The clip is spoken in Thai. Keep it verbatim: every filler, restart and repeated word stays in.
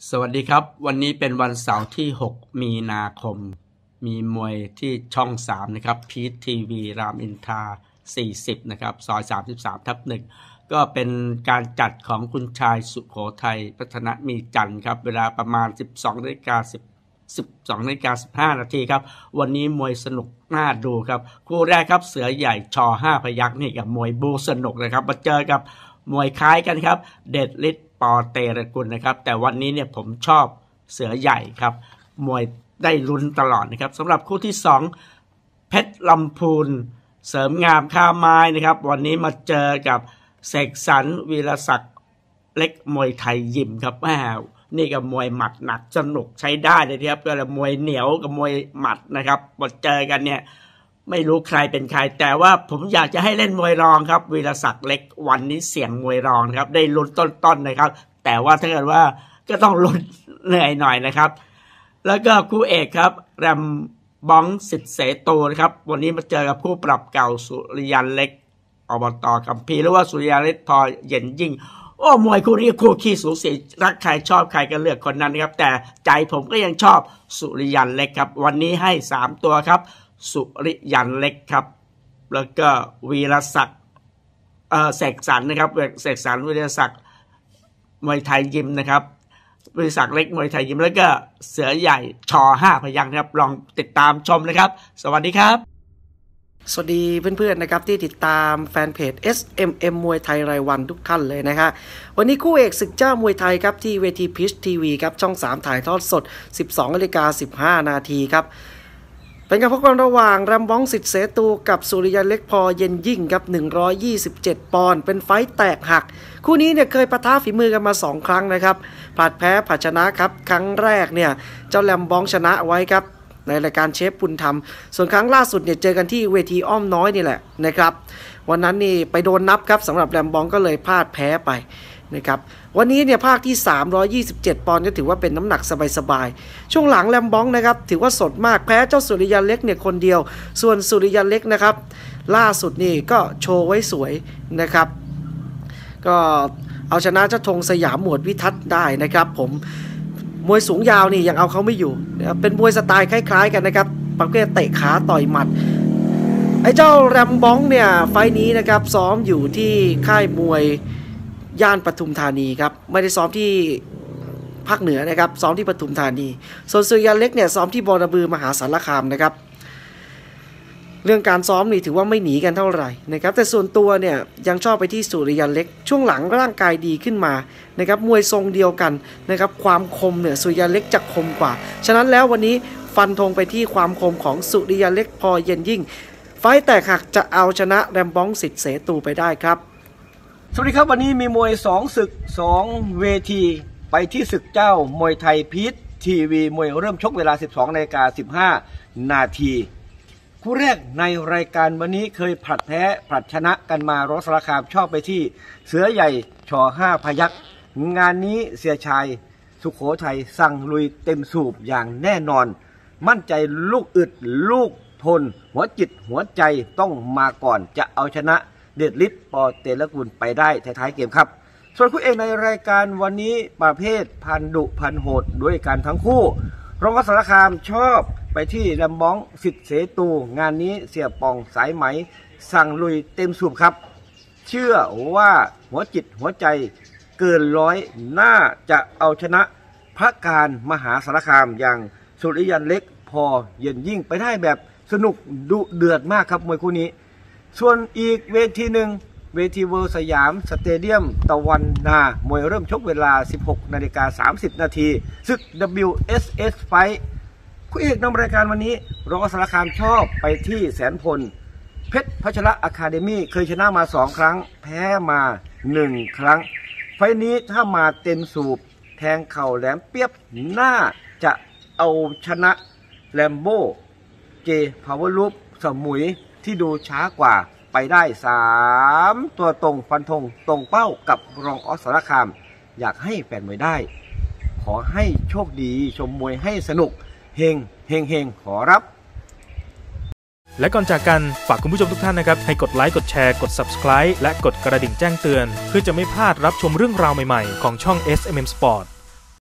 สวัสดีครับวันนี้เป็นวันเสาร์ที่หกมีนาคมมีมวยที่ช่องสามนะครับพีททีวีรามอินทราสี่สิบนะครับซอยสามสิบสามทับหนึ่งก็เป็นการจัดของคุณชายสุโขทัยพัฒนมีจันทร์ครับเวลาประมาณ สิบสองนาฬิกาสิบ สิบสองนาฬิกาสิบห้านาทีครับวันนี้มวยสนุกน่าดูครับคู่แรกครับเสือใหญ่ชอห้าพยัคฆ์นี่กับมวยบูสนุกนะครับมาเจอกับมวยคล้ายกันครับเดชฤทธิ์ปอเตระกุลนะครับแต่วันนี้เนี่ยผมชอบเสือใหญ่ครับมวยได้ลุ้นตลอดนะครับสำหรับคู่ที่สองเพชรลำพูนเสริมงามค่าไม้นะครับวันนี้มาเจอกับเสกสรรวีรศักดิ์เล็กมวยไทยยิมครับแม่นี่กับมวยหมัดหนักสนุกใช้ได้เลยครับก็เลยมวยเหนียวกับมวยหมัดนะครับมาเจอกันเนี่ยไม่รู้ใครเป็นใครแต่ว่าผมอยากจะให้เล่นมวยรองครับวีรศักดิ์เล็กวันนี้เสี่ยงมวยรองนะครับได้ลุ้นต้นๆนะครับแต่ว่าถ้าเกิดว่าก็ต้องลุ้นเหนื่อยหน่อยนะครับแล้วก็คู่เอกครับแรมบ้องสิทธิ์เสตูนะครับวันนี้มาเจอกับคู่ปรับเก่าสุริยันเล็กอบต.คัมภีร์หรือว่าสุริยันเล็กพอเย็นยิ่งโอ้มวยคู่นี้คู่ขี้สูสีรักใครชอบใครก็เลือกคนนั้นนะครับแต่ใจผมก็ยังชอบสุริยันเล็กครับวันนี้ให้สามตัวครับสุริยันเล็กครับแล้วก็วีรศักดิ์เอ่อเสกสรรนะครับเสกสรรวีรศักดิ์มวยไทยยิมนะครับวีรศักดิ์เล็กมวยไทยยิมแล้วก็เสือใหญ่ชอห้าพยัคฆ์ครับลองติดตามชมนะครับสวัสดีครับสวัสดีเพื่อนๆนะครับที่ติดตามแฟนเพจ เอส เอ็ม เอ็ม มวยไทยรายวันทุกท่านเลยนะฮะวันนี้คู่เอกศึกเจ้ามวยไทยครับที่เวทีพีชทีวีครับช่องสามถ่ายทอดสด สิบสองนาฬิกาสิบห้านาทีครับเป็นการพบกันระหว่างแรมบ้องสิทธิ์เสตูกับสุริยันเล็กพอเย็นยิ่งครับหนึ่งร้อยยี่สิบเจ็ดปอนด์เป็นไฟต์แตกหักคู่นี้เนี่ยเคยปะทะฝีมือกันมาสองครั้งนะครับผลัดแพ้ผลัดชนะครับครั้งแรกเนี่ยเจ้าแรมบ้องชนะไว้ครับในรายการเชฟบุญธรรมส่วนครั้งล่าสุดเนี่ยเจอกันที่เวทีอ้อมน้อยนี่แหละนะครับวันนั้นนี่ไปโดนนับครับสำหรับแรมบ้องก็เลยพลาดแพ้ไปนะครับวันนี้เนี่ยภาคที่สามร้อยยี่สิบเจ็ดปอนด์ก็ถือว่าเป็นน้ำหนักสบายๆช่วงหลังแรมบ้องนะครับถือว่าสดมากแพ้เจ้าสุริยันเล็กเนี่ยคนเดียวส่วนสุริยันเล็กนะครับล่าสุดนี่ก็โชว์ไว้สวยนะครับก็เอาชนะเจ้าธงสยามหมวดวิทัศน์ได้นะครับผมมวยสูงยาวนี่ยังเอาเขาไม่อยู่นะครับเป็นมวยสไตล์คล้ายๆกันนะครับประเภทเตะขาต่อยหมัดไอ้เจ้าแรมบ้องเนี่ยไฟนี้นะครับซ้อมอยู่ที่ค่ายมวยย่านปทุมธานีครับไม่ได้ซ้อมที่ภาคเหนือนะครับซ้อมที่ปทุมธานีส่วนสุริยันเล็กเนี่ยซ้อมที่บอระบือมหาสารคามนะครับเรื่องการซ้อมนี่ถือว่าไม่หนีกันเท่าไหร่นะครับแต่ส่วนตัวเนี่ยยังชอบไปที่สุริยันเล็กช่วงหลังร่างกายดีขึ้นมานะครับมวยทรงเดียวกันนะครับความคมเนี่ยสุริยันเล็กจะคมกว่าฉะนั้นแล้ววันนี้ฟันธงไปที่ความคมของสุริยันเล็กพอเย็นยิ่งไฟต์แตกหักจะเอาชนะแรมบ้องสิทธิ์เสตูไปได้ครับสวัสดีครับวันนี้มีมวยสองศึกสองเวทีไปที่ศึกเจ้ามวยไทยพีชทีวีมวยเริ่มชกเวลา สิบสองนาฬิกาสิบห้านาทีคู่แรกในรายการวันนี้เคยผลัดแพ้ผลัดชนะกันมาร้อยสารคามชอบไปที่เสือใหญ่ชอห้าพยัคฆ์งานนี้เสียชายสุโขทัยสั่งลุยเต็มสูบอย่างแน่นอนมั่นใจลูกอึดลูกทนหัวจิตหัวใจต้องมาก่อนจะเอาชนะเดชฤทธิ์ปอเตระกุลไปได้ท้ายๆเกมครับส่วนคู่เอกในรายการวันนี้ประเภทพันดุพันโหดด้วยกันทั้งคู่รองสารคามชอบไปที่แรมบ้องสิทธิ์เสตูงานนี้เสียป่องสายไหมสั่งลุยเต็มสูบครับเชื่อว่าหัวจิตหัวใจเกินร้อยน่าจะเอาชนะพระการมหาสารคามอย่างสุริยันเล็กพอเย็นยิ่งไปได้แบบสนุกดุเดือดมากครับมวยคู่นี้ส่วนอีกเวทีหนึ่งเวทีเวิลด์สยามสเตเดียมตะวันนามวยเริ่มชกเวลา สิบหกนาฬิกาสามสิบนาทีศึก ดับเบิลยู เอส เอส Fight คู่เอกนำรายการวันนี้รองสารคามชอบไปที่แสนพลเพชรพัชระอะคาเดมี่เคยชนะมาสองครั้งแพ้มาหนึ่งครั้งไฟนี้ถ้ามาเต็มสูบแทงเข่าแหลมเปียบน่าจะเอาชนะแลมโบ้เจพาวเวอร์ลูปสมุยที่ดูช้ากว่าไปได้สามตัวตรงฟันธงตรงเป้ากับรองออสสารคามอยากให้แฟนมวยได้ขอให้โชคดีชมมวยให้สนุกเฮงเฮงเฮงขอรับและก่อนจากกันฝากคุณผู้ชมทุกท่านนะครับให้กดไลค์กดแชร์กด ซับสไครบ์ และกดกระดิ่งแจ้งเตือนเพื่อจะไม่พลาดรับชมเรื่องราวใหม่ๆของช่อง เอส เอ็ม เอ็ม Sport